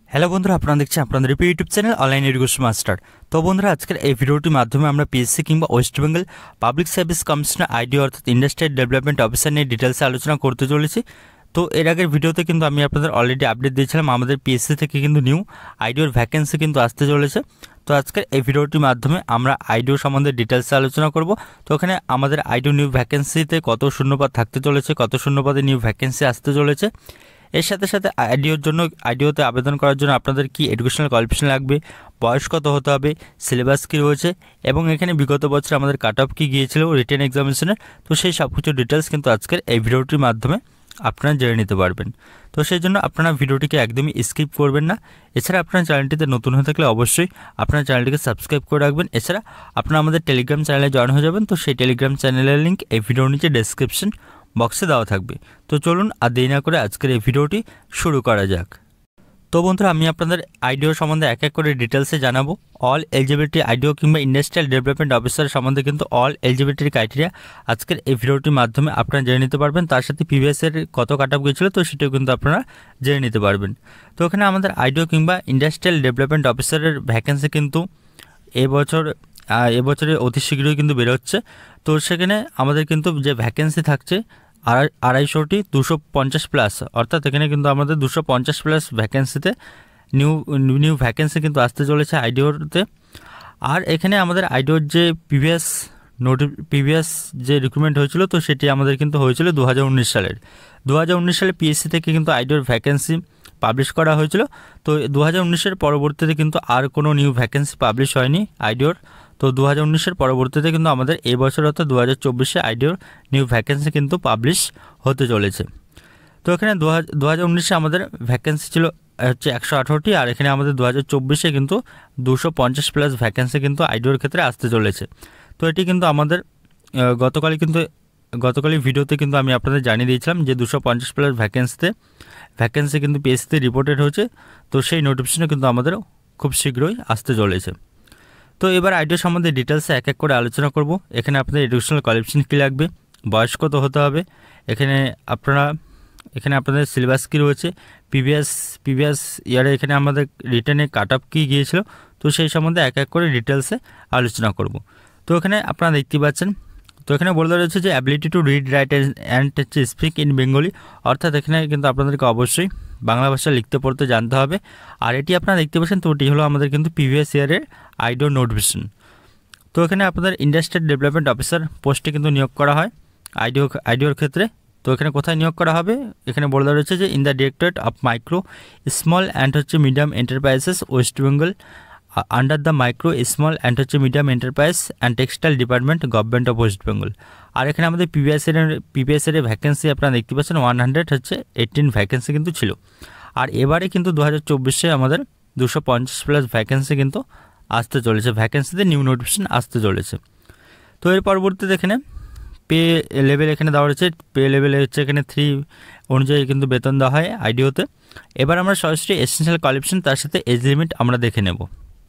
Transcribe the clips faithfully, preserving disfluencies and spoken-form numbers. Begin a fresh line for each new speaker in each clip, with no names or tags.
Hello বন্ধুরা, আপনারা দেখছেন আপনাদের YouTube channel online education master. তো বন্ধুরা, আজকের এই ভিডিওটির মাধ্যমে আমরা পিএসসি কিংবা ওয়েস্ট বেঙ্গল পাবলিক সার্ভিস কমিশনের আইডি অর্থাৎ ইন্ডাস্ট্রিয়াল ডেভেলপমেন্ট অফিসার নিয়ে ডিটেলসে আলোচনা করতে চলেছি। তো এর আগের ভিডিওতে কিন্তু আমি আপনাদের অলরেডি আপডেট দিয়েছিলাম আমাদের পিএসসি থেকে কিন্তু নিউ আইডিওর ভ্যাকেন্সি কিন্তু আসতে চলেছে। তো আজকের এই ভিডিওটির মাধ্যমে আমরা আইডিও সম্বন্ধে ডিটেলসে আলোচনা করব। তো ওখানে আমাদের আইডিও নিউ ভ্যাকেন্সিতে কত শূন্যপদ থাকতে চলেছে, কত শূন্যপদে নিউ ভ্যাকেন্সি আসতে চলেছে, এর সাথে সাথে আইডিওর জন্য আইডিওতে আবেদন করার জন্য আপনাদের কি এডুকেশনাল কোয়ালিফিকেশন লাগবে, বয়স কত হতে হবে, সিলেবাস কী রয়েছে এবং এখানে বিগত বছর আমাদের কাট অফ কী গিয়েছিল রিটেন এক্সামিনেশনের। তো সেই সব কিছু ডিটেলস কিন্তু আজকের এই ভিডিওটির মাধ্যমে আপনারা জেনে নিতে পারবেন। তো সেই জন্য আপনারা ভিডিওটিকে একদমই স্কিপ করবেন না। এছাড়া আপনার চ্যানেলটিতে নতুন হয়ে থাকলে অবশ্যই আপনার চ্যানেলটিকে সাবস্ক্রাইব করে রাখবেন। এছাড়া আপনারা আমাদের টেলিগ্রাম চ্যানেলে জয়েন হয়ে যাবেন। তো সেই টেলিগ্রাম চ্যানেলের লিঙ্ক এই ভিডিওর নিচে ডেসক্রিপশন বক্সে দেওয়া থাকবে। তো চলুন আর দেরি না করে আজকের এই ভিডিওটি শুরু করা যাক। তো বন্ধুরা, আমি আপনাদের আইডিও সম্বন্ধে এক এক করে ডিটেলসে জানাবো। অল এলিজিবিলিটি আইডিও কিংবা ইন্ডাস্ট্রিয়াল ডেভেলপমেন্ট অফিসার সম্বন্ধে কিন্তু অল এলিজিবিলিটির ক্রাইটেরিয়া আজকের এই ভিডিওটির মাধ্যমে আপনারা জেনে নিতে পারবেন। তার সাথে প্রিভিয়াসের কত কাট অফ গিয়েছিল তো সেটাও কিন্তু আপনারা জেনে নিতে পারবেন। তো এখানে আমাদের আইডিও কিংবা ইন্ডাস্ট্রিয়াল ডেভেলপমেন্ট অফিসারের ভ্যাকেন্সি কিন্তু এবছর এবছরে অতি শীঘ্রই কিন্তু বেরোচ্ছে। তো সেখানে আমাদের কিন্তু যে ভ্যাকেন্সি থাকছে আড়াই আড়াইশোটি দুশো পঞ্চাশ প্লাস, অর্থাৎ এখানে কিন্তু আমাদের দুশো পঞ্চাশ প্লাস ভ্যাকেন্সিতে নিউ নিউ ভ্যাকেন্সি কিন্তু আসতে চলেছে আইডিওতে। আর এখানে আমাদের আইডিওর যে প্রিভিয়াস নোটি প্রিভিয়াস যে রিক্রুটমেন্ট হয়েছিল তো সেটি আমাদের কিন্তু হয়েছিল দু হাজার উনিশ সালের দু হাজার উনিশ সালে পিএসসি থেকে কিন্তু আইডিওর ভ্যাকেন্সি পাবলিশ করা হয়েছিল। তো দু হাজার উনিশের পরবর্তীতে কিন্তু আর কোনো নিউ ভ্যাকেন্সি পাবলিশ হয়নি আইডিওর। তো দু হাজার উনিশের পরবর্তীতে কিন্তু আমাদের এই বছর অর্থাৎ দু হাজার চব্বিশে আইডিওর নিউ ভ্যাকেন্সি কিন্তু পাবলিশ হতে চলেছে। তো এখানে দু হাজার দু হাজার উনিশে আমাদের ভ্যাকেন্সি ছিল হচ্ছে একশো আঠারোটি, আর এখানে আমাদের দু হাজার চব্বিশে কিন্তু দুশো পঞ্চাশ প্লাস ভ্যাকেন্সি কিন্তু আইডিওর ক্ষেত্রে আসতে চলেছে। তো এটি কিন্তু আমাদের গতকালই কিন্তু গতকালই ভিডিওতে কিন্তু আমি আপনাদের জানিয়ে দিয়েছিলাম যে দুশো পঞ্চাশ প্লাস ভ্যাকেন্সিতে ভ্যাকেন্সি কিন্তু পিএসসিতে রিপোর্টেড হয়েছে। তো সেই নোটিফিকেশনও কিন্তু আমাদের খুব শীঘ্রই আসতে চলেছে। তো এবার আইডিও সম্বন্ধে ডিটেলসে এক এক করে আলোচনা করব। এখানে আপনাদের এডুকেশনাল কোয়ালিফিকেশন কী লাগবে, বয়স কত হতে হবে, এখানে আপনারা এখানে আপনাদের সিলেবাস কী রয়েছে, প্রিভিয়াস প্রিভিয়াস ইয়ারে এখানে আমাদের রিটার্নে কাট অফ কী গিয়েছিল তো সেই সম্বন্ধে এক এক করে ডিটেলসে আলোচনা করব। তো এখানে আপনারা দেখতে পাচ্ছেন, তো এখানে বলে দেওয়া রয়েছে যে ability to read write and speak in Bengali, অর্থাৎ এখানে কিন্তু আপনাদেরকে অবশ্যই বাংলা ভাষা লিখতে পড়তে জানতে হবে। আর এটি আপনারা দেখতে পাচ্ছেন, তো এটি হলো আমাদের কিন্তু প্রিভিয়াস ইয়ারের আইডিও নোটিফিকেশন। তো এখানে আপনাদের ইন্ডাস্ট্রিয়াল ডেভেলপমেন্ট অফিসার পোস্টে কিন্তু নিয়োগ করা হয় আইডিও আইডিওর ক্ষেত্রে। তো এখানে কোথায় নিয়োগ করা হবে, এখানে বলে দেওয়া রয়েছে যে in the directorate of micro small and হচ্ছে medium enterprises West Bengal under the micro small and হচ্ছে medium enterprise and textile department government of West Bengal. আর এখানে আমাদের পিভিএসের পিভিএসের ভ্যাকেন্সি আপনারা দেখতে পাচ্ছেন ওয়ান হান্ড্রেড হচ্ছে এইটিন ভ্যাকেন্সি কিন্তু ছিল। আর এবারে কিন্তু দু হাজার চব্বিশে আমাদের দুশো পঞ্চাশ প্লাস ভ্যাকেন্সি কিন্তু আসতে চলেছে, ভ্যাকেন্সিতে নিউ নোটিফিকেশন আসতে চলেছে। তো এর পরবর্তীতে এখানে পে লেভেল এখানে দেওয়া রয়েছে, পে লেভেল হচ্ছে এখানে থ্রি অনুযায়ী কিন্তু বেতন দেওয়া হয় আইডিওতে। এবার আমরা সরাসরি এসেনশিয়াল কোয়ালিফিকেশন তার সাথে এজ লিমিট আমরা দেখে নেব।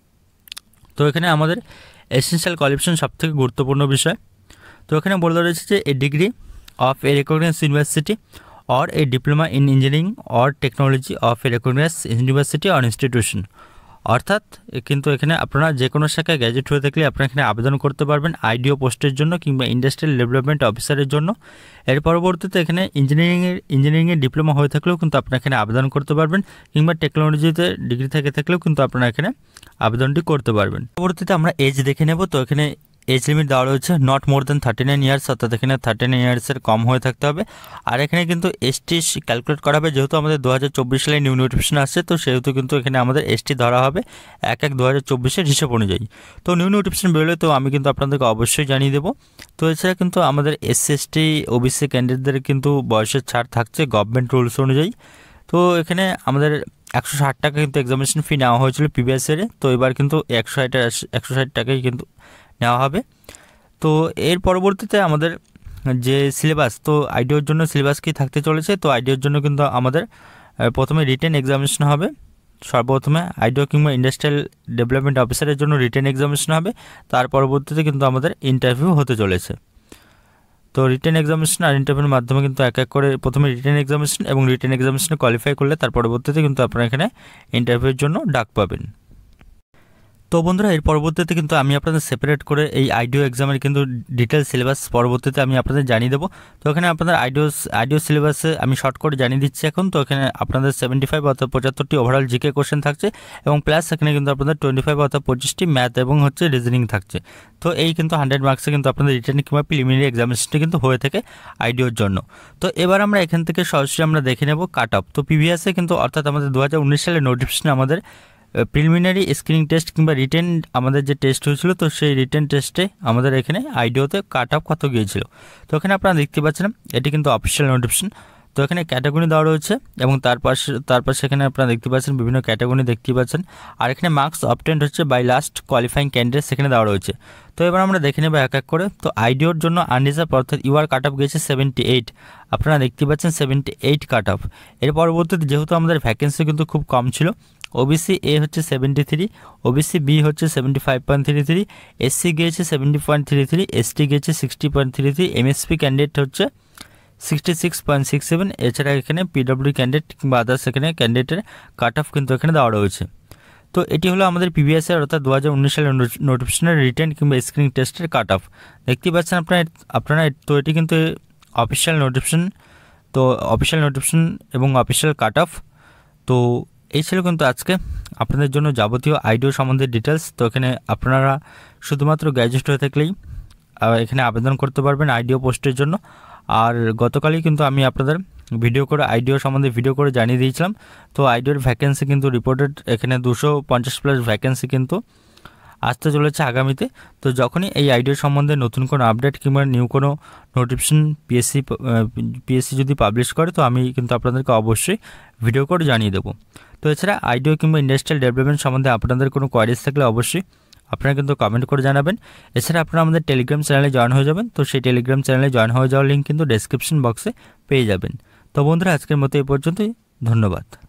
তো এখানে আমাদের এসেনশিয়াল কোয়ালিফিকেশন সবথেকে গুরুত্বপূর্ণ বিষয়। তো এখানে বলে রয়েছে যে a degree of a recognised university or a diploma in engineering or technology of a recognised university or institution, অর্থাৎ কিন্তু এখানে আপনারা যে কোনো শাখায় গ্র্যাজুয়েট হয়ে থাকলে আপনারা এখানে আবেদন করতে পারবেন আইডিও পোস্টের জন্য কিংবা ইন্ডাস্ট্রিয়াল ডেভেলপমেন্ট অফিসারের জন্য। এর পরবর্তীতে এখানে ইঞ্জিনিয়ারিংয়ের ইঞ্জিনিয়ারিংয়ের ডিপ্লোমা হয়ে থাকলেও কিন্তু আপনারা এখানে আবেদন করতে পারবেন, কিংবা টেকনোলজিতে ডিগ্রি থেকে থাকলেও কিন্তু আপনারা এখানে আবেদনটি করতে পারবেন। পরবর্তীতে আমরা এজ দেখে নেব। তো এখানে এজ লিমিট দেওয়া রয়েছে not more than thirty nine years, অর্থাৎ এখানে থার্টি নাইন ইয়ার্সের কম হয়ে থাকতে হবে। আর এখানে কিন্তু এসটি ক্যালকুলেট করা হবে, যেহেতু আমাদের দু হাজার চব্বিশ সালে নিউ নোটিফিকেশন আসছে তো সেহেতু কিন্তু এখানে আমাদের এসটি ধরা হবে এক এক দু হাজার চব্বিশের হিসাব অনুযায়ী। তো নিউ নোটিফিকেশন বেরোলে তো আমি কিন্তু আপনাদেরকে অবশ্যই জানিয়ে দেবো। তো এছাড়া কিন্তু আমাদের এসসি এসটি ওবিসি ক্যান্ডিডেটদের কিন্তু বয়সের ছাড় থাকছে গভর্নমেন্ট রুলস অনুযায়ী। তো এখানে আমাদের একশো ষাট টাকা কিন্তু এক্সামিনেশন ফি নেওয়া হয়েছিল প্রিভিয়াস ইয়ারে, তো এবার কিন্তু একশো ষাট একশো ষাট টাকাই কিন্তু নেওয়া হবে। তো এর পরবর্তীতে আমাদের যে সিলেবাস, তো আইডিওর জন্য সিলেবাস কি থাকতে চলেছে, তো আইডিওর জন্য কিন্তু আমাদের প্রথমে রিটেন এক্সামিনেশন হবে। সর্বপ্রথমে আইডিও কিংবা ইন্ডাস্ট্রিয়াল ডেভেলপমেন্ট অফিসারের জন্য রিটেন এক্সামিনেশন হবে, তার পরবর্তীতে কিন্তু আমাদের ইন্টারভিউ হতে চলেছে। তো রিটেন এক্সামিনেশন আর ইন্টারভিউর মাধ্যমে কিন্তু এক এক করে প্রথমে রিটেন এক্সামিনেশন এবং রিটেন এক্সামিনেশনে কোয়ালিফাই করলে তার পরবর্তীতে কিন্তু আপনারা এখানে ইন্টারভিউর জন্য ডাক পাবেন। তো বন্ধুরা এর পরবর্তীতে কিন্তু আমি আপনাদের সেপারেট করে এই আইডিও এক্সামের কিন্তু ডিটেল সিলেবাস পরবর্তীতে আমি আপনাদের জানিয়ে দেবো। তো এখানে আপনাদের আইডিও আইডিও সিলেবাসে আমি শর্ট করে জানিয়ে দিচ্ছি এখন। তো এখানে আপনাদের সেভেন্টি ফাইভ অর্থাৎ পঁচাত্তরটি ওভারঅল জিকে কোশ্চেন থাকছে এবং প্লাস এখানে কিন্তু আপনাদের টোয়েন্টি ফাইভ অর্থাৎ পঁচিশটি ম্যাথ এবং হচ্ছে রিজনিং থাকছে। তো এই কিন্তু হান্ড্রেড মার্কসে কিন্তু আপনাদের রিটেন কিংবা প্রিলিমিনারি এক্সামিনেশনটি কিন্তু হয়ে থাকে আইডিওর জন্য। তো এবার আমরা এখান থেকে সরাসরি আমরা দেখে নেব কাট অফ। তো প্রিভিয়াসে কিন্তু অর্থাৎ আমাদের দু হাজার উনিশ সালের নোটিফিকেশনে আমাদের প্রিলিমিনারি স্ক্রিনিং টেস্ট কিংবা রিটেন আমাদের যে টেস্ট হয়েছিল, তো সেই রিটেন টেস্টে আমাদের এখানে আইডিওতে কাট অফ কত গিয়েছিল। তো এখানে আপনারা দেখতে পাচ্ছেন এটি কিন্তু অফিসিয়াল নোটিফিকেশন। তো এখানে ক্যাটাগরি দেওয়া রয়েছে এবং তার পাশে তার পাশে এখানে আপনারা দেখতে পাচ্ছেন বিভিন্ন ক্যাটাগরি দেখতে পাচ্ছেন। আর এখানে মার্কস অবটেন্ড হচ্ছে বাই লাস্ট কোয়ালিফাইং ক্যান্ডিডেট সেখানে দেওয়া রয়েছে। তো এবার আমরা দেখে নেব এক এক করে। তো আইডিওর জন্য আনরিজার্ভ অর্থাৎ ইউআর কাট অফ গিয়েছে সেভেন্টি এইট, আপনারা দেখতে পাচ্ছেন সেভেন্টি এইট কাট অফ। এর পরবর্তীতে যেহেতু আমাদের ভ্যাকেন্সি কিন্তু খুব কম ছিল, ওবিসি এ হচ্ছে সেভেন্টি থ্রি, ওবিসি বি হচ্ছে seventy five point three three, SC গিয়েছে seventy point three three, ST গিয়েছে sixty point three three, MSP candidate হচ্ছে sixty six point six seven. এছাড়া এখানে পিডব্লিউ ক্যান্ডিডেট কিংবা আদার্স এখানে ক্যান্ডিডেটের কাট অফ কিন্তু এখানে দেওয়া রয়েছে। তো এটি হলো আমাদের প্রিভিয়াসের অর্থাৎ দু হাজার উনিশ সালের নোটিফিকেশনের রিটেন কিংবা স্ক্রিনিং টেস্টের কাট অফ দেখতে পাচ্ছেন আপনারা আপনারা তো এটি কিন্তু অফিসিয়াল নোটিফিকেশন, তো অফিসিয়াল নোটিফিকেশন এবং অফিসিয়াল কাট অফ। তো এই ছিল কিন্তু আজকে আপনাদের জন্য যাবতীয় আইডিও সম্বন্ধে ডিটেলস। তো এখানে আপনারা শুধুমাত্র গ্র্যাজুয়েট হয়ে থাকলেই এখানে আবেদন করতে পারবেন আইডিও পোস্টের জন্য। আর গতকালই কিন্তু আমি আপনাদের ভিডিও করে আইডিও সম্বন্ধে ভিডিও করে জানিয়ে দিয়েছিলাম। তো আইডিওর ভ্যাকেন্সি কিন্তু রিপোর্টেড এখানে দুশো পঞ্চাশ প্লাস ভ্যাকেন্সি কিন্তু আসতে চলেছে আগামীতে। তো যখনই এই আইডিও সম্বন্ধে নতুন কোনো আপডেট কিংবা নিউ কোনো নোটিফিকেশন পিএসসি পিএসসি যদি পাবলিশ করে, তো আমি কিন্তু আপনাদেরকে অবশ্যই ভিডিও করে জানিয়ে দেবো। তো এছাড়া আইডিও কিংবা ইন্ডাস্ট্রিয়াল ডেভেলপমেন্ট সম্বন্ধে আপনাদের কোনো কোয়ারিজ থাকলে অবশ্যই আপনারা কিন্তু কমেন্ট করে জানাবেন। এছাড়া আপনারা আমাদের টেলিগ্রাম চ্যানেলে জয়েন হয়ে যাবেন। তো সেই টেলিগ্রাম চ্যানেলে জয়েন হয়ে যাওয়ার লিঙ্ক কিন্তু ডেসক্রিপশন বক্সে পেয়ে যাবেন। তো বন্ধুরা আজকের মতো এই পর্যন্তই, ধন্যবাদ।